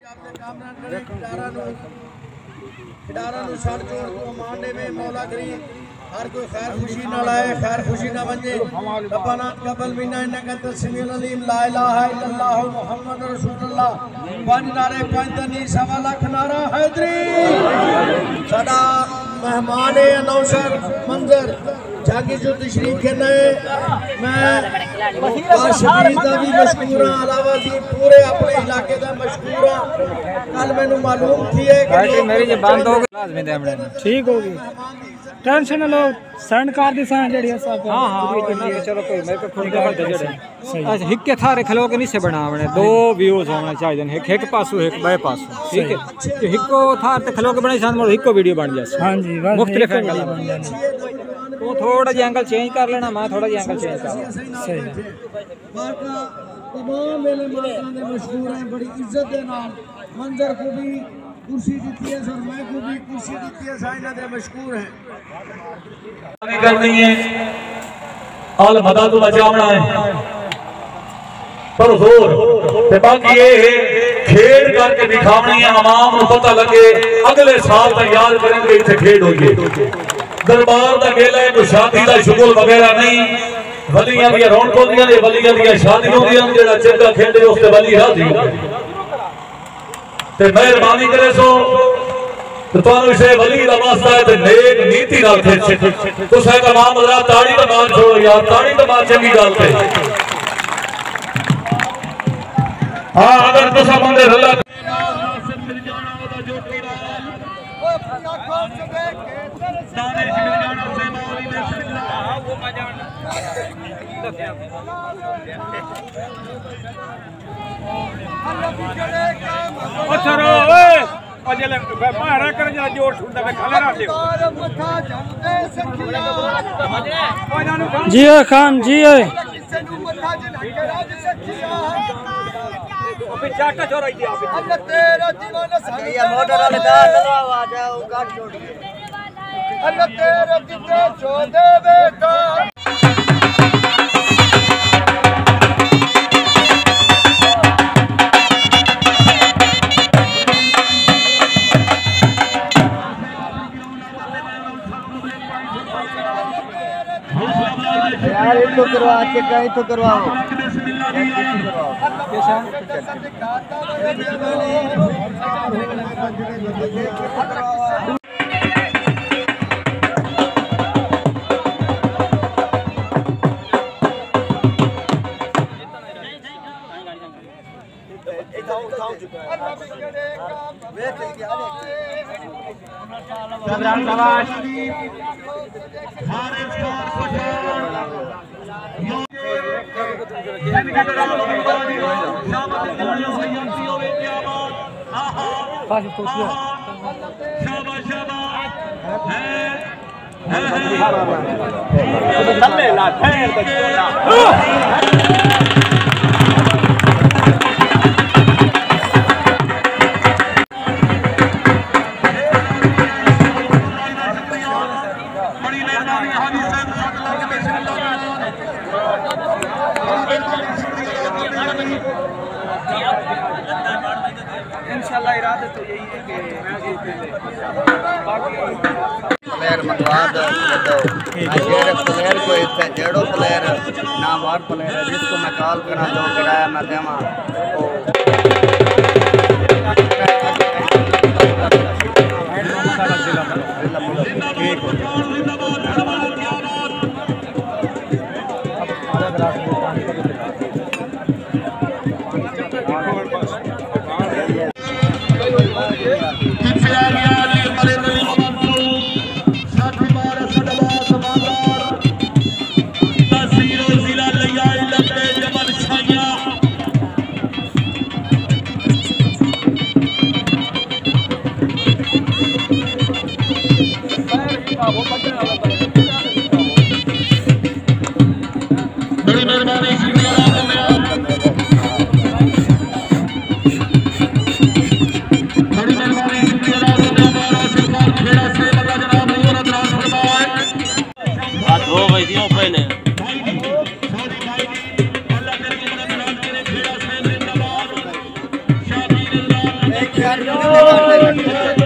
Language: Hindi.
खिडारा नु सड़ जोड़ को मांडे में मौला करीम हर कोई खैर खुशी ना लाए, खैर खुशी ना बने। रब्बाना तक़ब्बल मिन्ना इन्नका अंतस समीउल अलीम। ला इलाहा इल्लल्लाह मुहम्मद रसूलुल्लाह। पंज नारे पंज तनी सवा लाख नारा हैदरी। साडा मेहमान अनौसर मंजर जागी जो तशरीफ के नए मैं शबीर दा भी मशकूर हां, अलावा जी पूरे अपने इलाके दा मशकूर हां। कल मैनू मालूम थी है कि मेरी जे बंद हो गई लाजमी दे हमने ठीक होगी। टेंशन लो सैंड कार दी सान जेडी सब हां चलो कोई मेरे को फोन कर दे जेडे अच्छा हिक्के थारे खलो के नहीं से बनावने दो व्यूज होना चाहिए एक पासो एक बे पासो ठीक है कि हिक्को थार ते खलो के बनाई सान मोर हिक्को वीडियो बन जाए। हां जी मुख्तलिफ एंगल बन जाए वो थोड़ा जिहा एंगल चेंज कर लेना मैं थोड़ा जिहा एंगल चेंज कर सही है। तमाम मेले मार्का दे मशहूर हैं बड़ी इज्जत दे नाल मंजर को भी कुर्सी दी है और मैं को भी कुर्सी दी है साइना दे मशहूर हैं करनी है अल मदद बचावना है पर जोर ते बाकी ये खेल करके दिखावनी है आवाम को पता लगे अगले साल तक याद करेंगे इत्थे खेल होगी। दरबार का गेला है कोई शादी का शुगल वगैरह नहीं वलियां दी रौनक होंदियां ने वलियां दी शादी होंदियां जेड़ा चंगा खेले उसते वली राजी ते मेहरबानी करे सो तो तुहानू इसे वली दा वास्ता है ते नेक नीति नाल खेचे तुसा तमाम हज़रात ताड़ी दा मार छोड़ो यार ताड़ी दा मार चंगी गल ते हां अगर तुसा बंदे रला मिल जाना ओदा जो तेरा ओ अपना खोल से देख के दानिश मिल जाना से मौली ने हां वो मैं जान अच्छा रो ओए अजले मारा कर जरा जोर छुंदा पे खाले रह लियो जी खान जी अबे चाटा छोड़ दिया अब तेरा दीवाना सारी ये मोटर वाले दा चलवा आ जाओ गाड़ी छोड़िए अल्लाह तेरे दिते छोड़ दे बेटा यार इनको करवा के कहीं तो करवाओ इंशाल्लाह इरादा तो यही है कि मैं जीत ले प्लेयर मंगवा दो जेड़े प्लेयर को इतने जेड़ो प्लेयर नामवर प्लेयर है जिसको मैं कॉल करा जो किराया मैं देवा यार